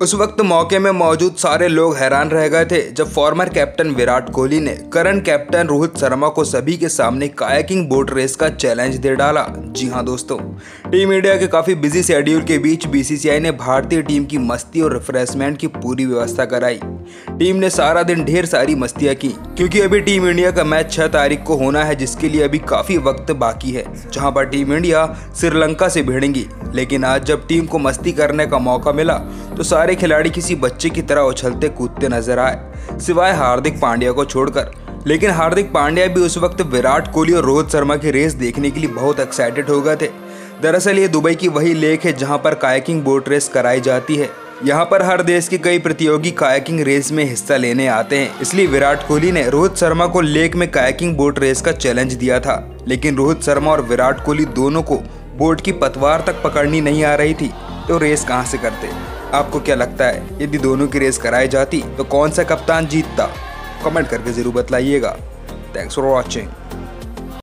उस वक्त मौके में मौजूद सारे लोग हैरान रह गए थे जब फॉर्मर कैप्टन विराट कोहली ने करंट कैप्टन रोहित शर्मा को सभी के सामने कायाकिंग बोट रेस का चैलेंज दे डाला। जी हां दोस्तों, टीम इंडिया के काफी बिजी शेड्यूल के बीच बीसीसीआई ने भारतीय टीम की मस्ती और रिफ्रेशमेंट की पूरी व्यवस्था कराई। टीम ने सारा दिन ढेर सारी मस्तियां की क्योंकि अभी टीम इंडिया का मैच 6 तारीख को होना है, जिसके लिए अभी काफी वक्त बाकी है, जहां पर टीम इंडिया श्रीलंका से भिड़ेंगी। लेकिन आज जब टीम को मस्ती करने का मौका मिला तो सारे खिलाड़ी किसी बच्चे की तरह उछलते कूदते नजर आए, सिवाय हार्दिक पांड्या को छोड़कर। लेकिन हार्दिक पांड्या भी उस वक्त विराट कोहली और रोहित शर्मा की रेस देखने के लिए बहुत एक्साइटेड हो गए थे। दरअसल ये दुबई की वही लेक है जहां पर कायाकिंग बोट रेस कराई जाती है। यहाँ पर हर देश के कई प्रतियोगी कायाकिंग रेस में हिस्सा लेने आते हैं, इसलिए विराट कोहली ने रोहित शर्मा को लेक में कायाकिंग बोट रेस का चैलेंज दिया था। लेकिन रोहित शर्मा और विराट कोहली दोनों को बोट की पतवार तक पकड़नी नहीं आ रही थी, तो रेस कहां से करते। आपको क्या लगता है, यदि दोनों की रेस कराई जाती तो कौन सा कप्तान जीतता? कमेंट करके जरूर बतलाइएगा। Thanks for watching.